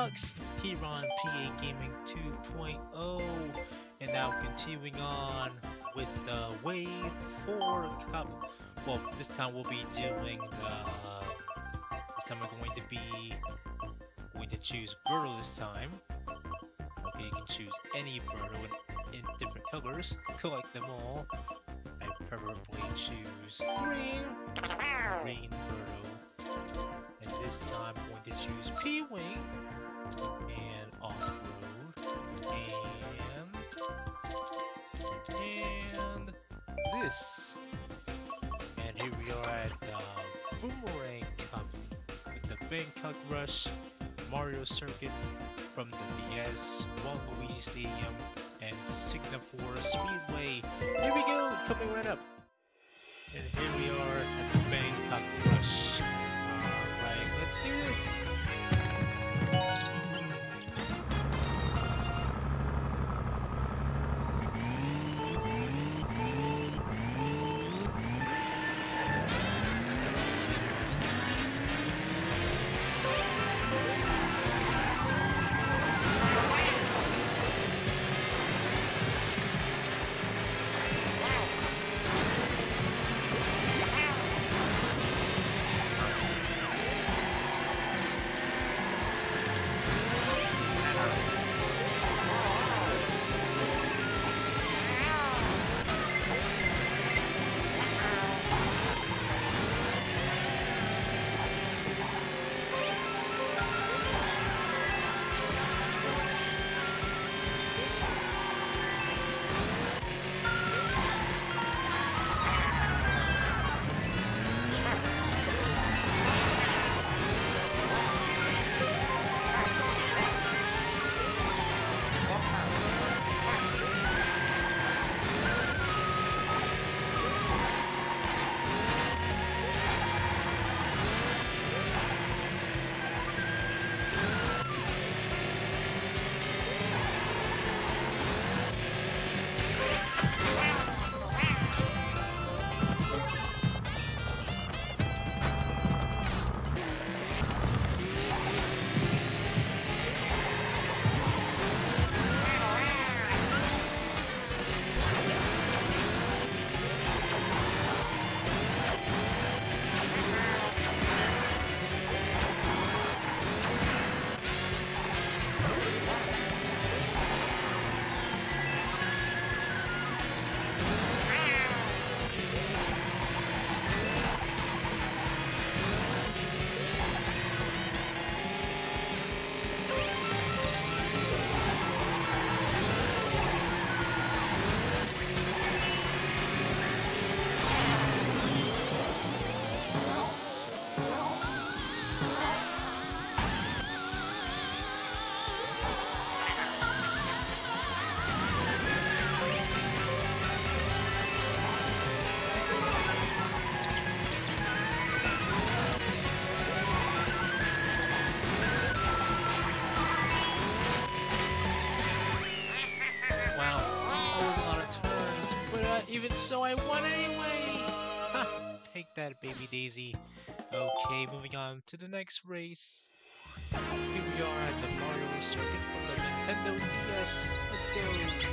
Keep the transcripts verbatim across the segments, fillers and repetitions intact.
Ducks here on P A Gaming two point oh. And now continuing on with the Wave four Cup. Well, this time we'll be doing the... This time we're going to be... going to choose Birdo this time. Okay, you can choose any Birdo in, in different colors. Collect them all. I preferably choose green. Green Birdo. And this time I'm going to choose P-Wing. And Off-Road. And... And... This. And here we are at the Boomerang Cup with the Bangkok Rush, Mario Circuit from the D S, Waluigi Stadium, and Singapore Speedway. Here we go, coming right up. And here we are at the Bangkok Rush. Alright, let's do this. Even so, I won anyway! Ha! Take that, baby Daisy. Okay, moving on to the next race. Here we are at the Mario Circuit from the Nintendo D S. Let's go!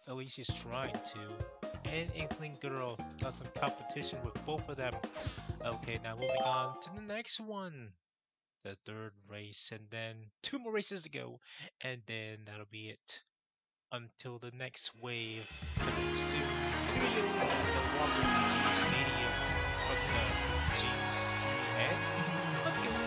At least he's trying to. And Inkling Girl got some competition with both of them. Okay, now moving on to the next one. The third race, and then two more races to go, and then that'll be it. Until the next wave coming soon. Here we go at the Whopper G G Stadium from the G C. And let's go.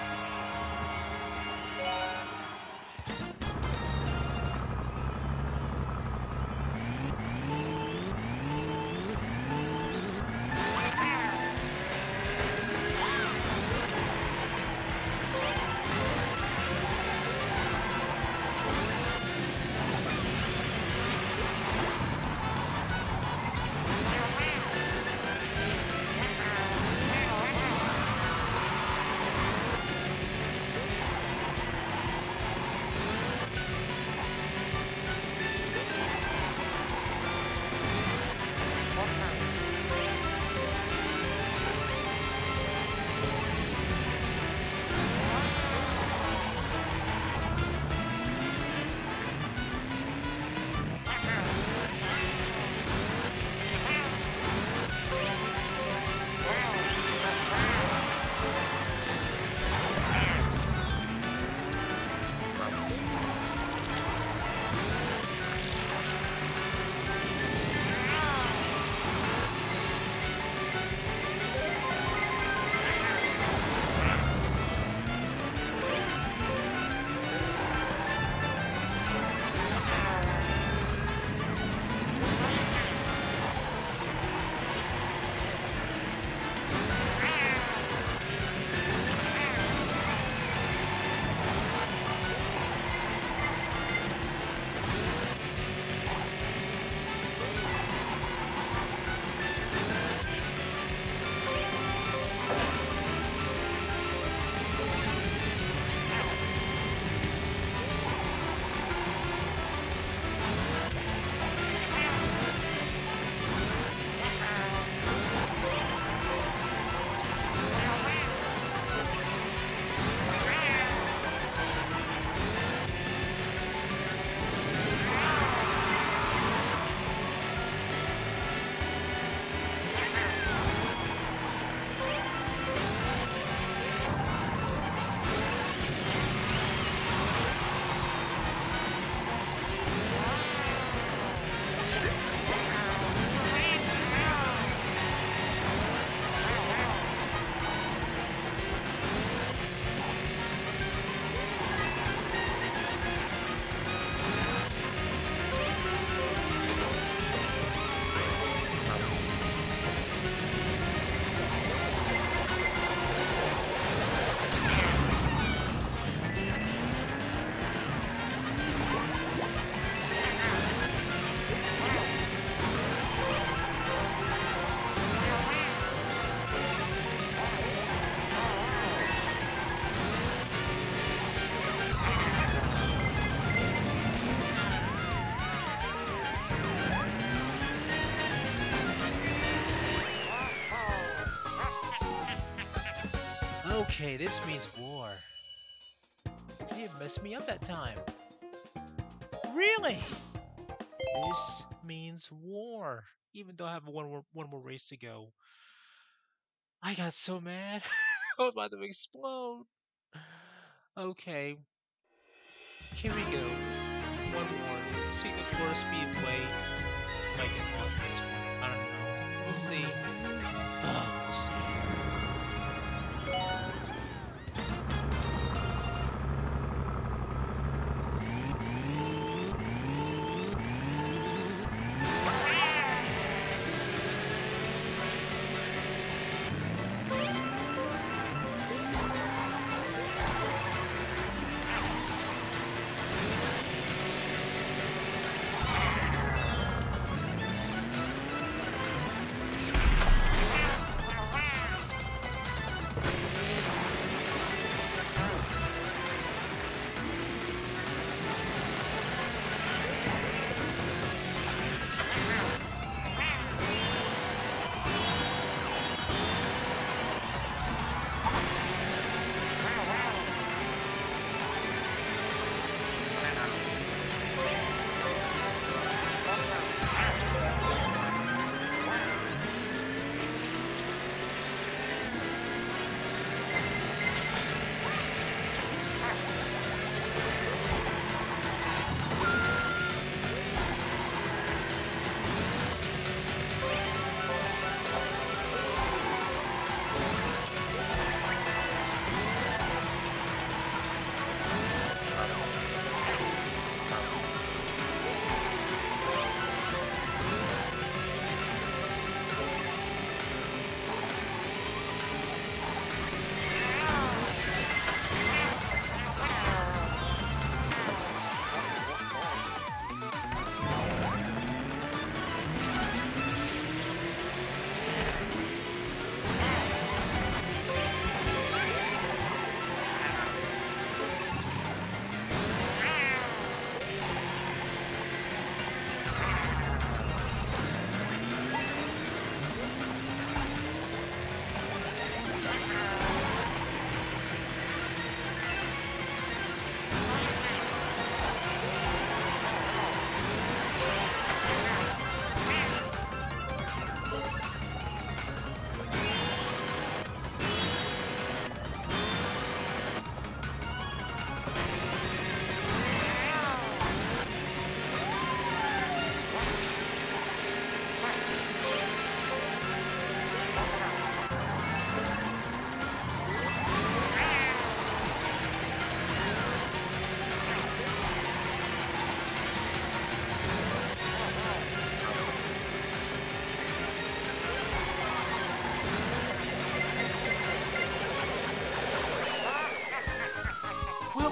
Okay, this means war. You messed me up that time. Really? This means war. Even though I have one more, one more race to go. I got so mad. I was about to explode. Okay. Here we go. One more. Singapore Speedway. Might get lost this one. I don't know. We'll see. Oh, we'll see.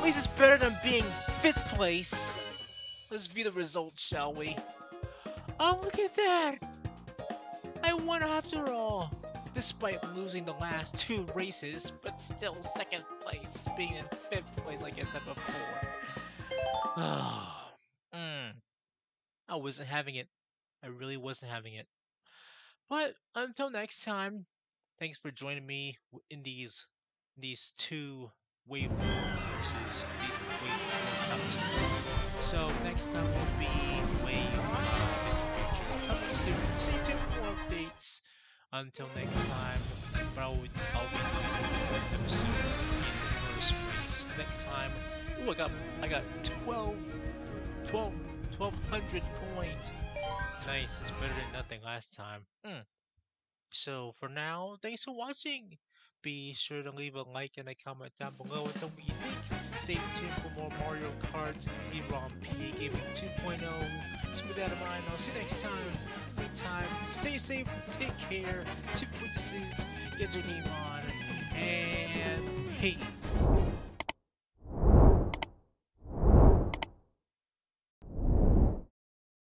least it's better than being fifth place. Let's view the results, shall we? Oh, look at that! I won after all! Despite losing the last two races, but still second place, being in fifth place like I said before. mm. I wasn't having it. I really wasn't having it. But until next time, thanks for joining me in these these two wave courses, these wave cups. So next time will be wave uh, future cup soon. Stay tuned for more updates. Until next time, but I'll, I'll be doing episodes in the first race. Next time, ooh, I got I got twelve, twelve, twelve hundred points. Nice, it's better than nothing last time. Mm. So for now, thanks for watching. Be sure to leave a like and a comment down below and tell me what you think. Stay tuned for more Mario Kart here on P A Gaming two point oh. So with that in mind, I'll see you next time. Meantime, stay safe, take care, super witnesses, get your game on, and peace.